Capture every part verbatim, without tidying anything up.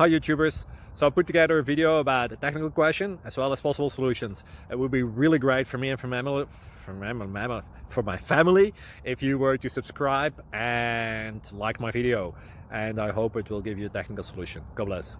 Hi YouTubers! So I put together a video about a technical question as well as possible solutions. It would be really great for me and for, mammal, for, mammal, for my family if you were to subscribe and like my video. And I hope it will give you a technical solution. God bless.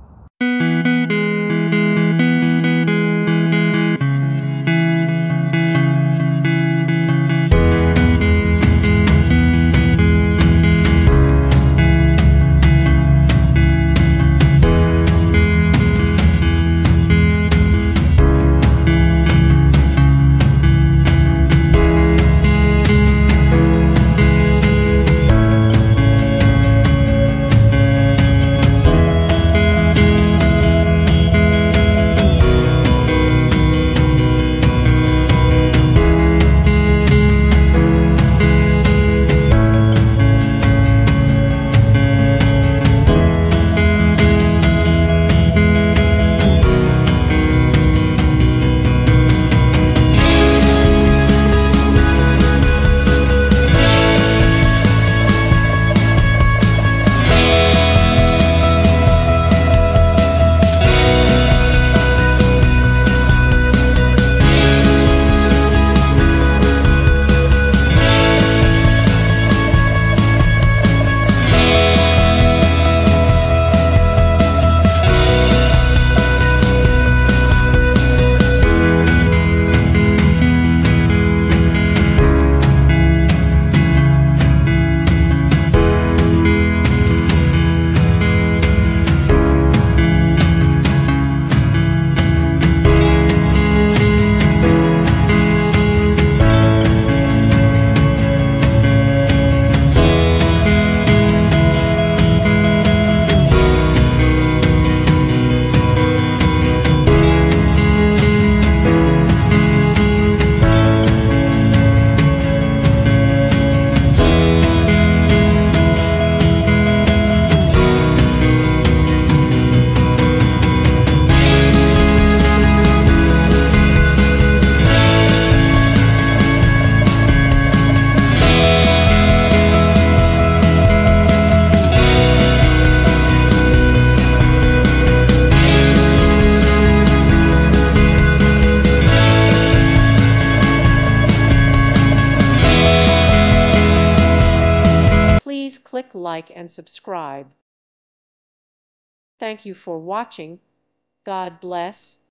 Please click like and subscribe. Thank you for watching. God bless.